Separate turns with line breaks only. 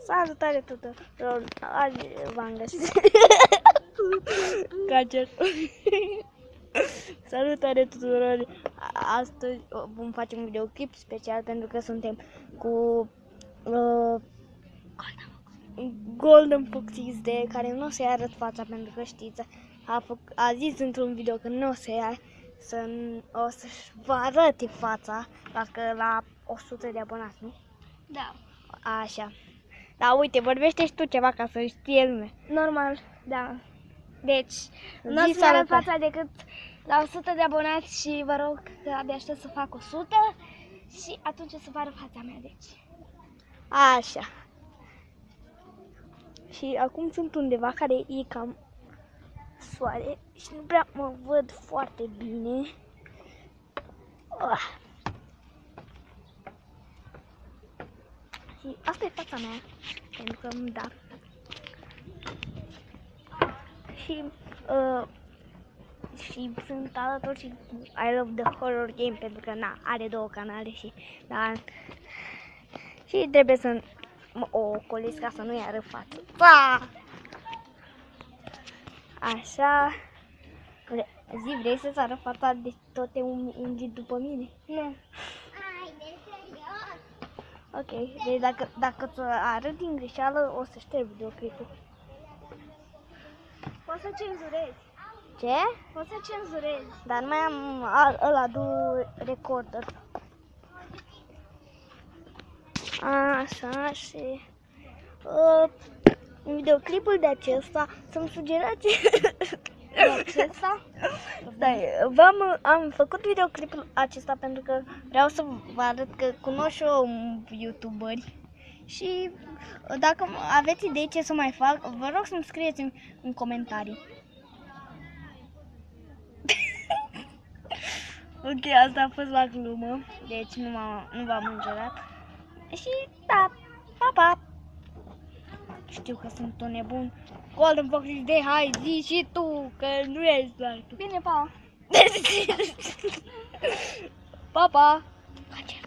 Salutare tuturor! Azi v-am găsit. Cacer. Salutare tuturor! Astăzi vom face un videoclip special pentru că suntem cu Golden Fox XD, care nu o să-i arăt fața pentru că știți, a zis într-un video că nu o să-i o să-și vă arăte fața dacă la 100 de abonați, nu?
Da.
Așa. Da, uite, vorbește și tu ceva ca să știe lumea.
Normal, da. Deci, nu o să-mi arăt fața decât la 100 de abonați și vă rog că abia aștept să fac 100 și atunci o să vă arăt fața mea, deci.
Așa. Și acum sunt undeva care e cam soare și nu prea mă văd foarte bine. Și asta e fața mea, pentru că da. Și sunt alături și I Love the Horror Game, pentru că na, are 2 canale și da, și trebuie să mă ocolesc ca să nu-i arăt fața. Așa. Vrei să-ți arăt fața de tot te ungi după mine?
Nu.
Ok, deci dacă ți arăt din greșeală, o să șterg videoclipul.
Poți să cenzurezi.
Ce?
Poți să cenzurezi.
Dar mai am ăla recorder. Așa și... în videoclipul de acesta să-mi sugerați... Da, am făcut videoclipul acesta pentru că vreau să vă arăt că cunosc și eu youtuberi și dacă aveți idei ce să mai fac, vă rog să-mi scrieți în comentarii. Ok, asta a fost la glumă, deci nu v-am înjurat. Și da, pa, pa! Știu că sunt un nebun. Golden Fox XD, hai, zi și tu, că nu ești doar tu.
Bine, pa!
Pa, pa!